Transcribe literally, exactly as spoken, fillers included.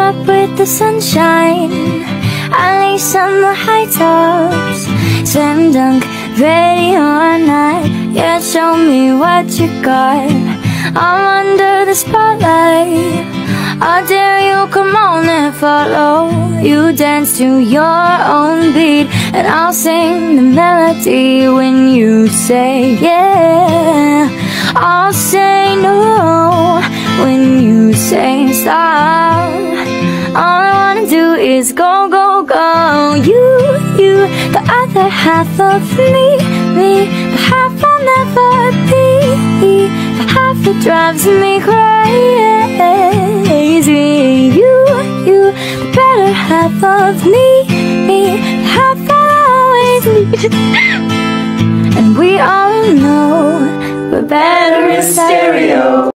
up with the sunshine, at least on the high tops. Slam dunk, ready or not, yeah, show me what you got. I'm under the spotlight, I dare you, come on and follow. You dance to your own beat, and I'll sing the melody when you say yeah. I'll say no when you say stop. All I wanna do is go, go, go. You, you, the other half of me, me, the half I'll never be, the half that drives me crazy. You, you, the better half of me, me, the half I'll always need. And we all know we're better in stereo.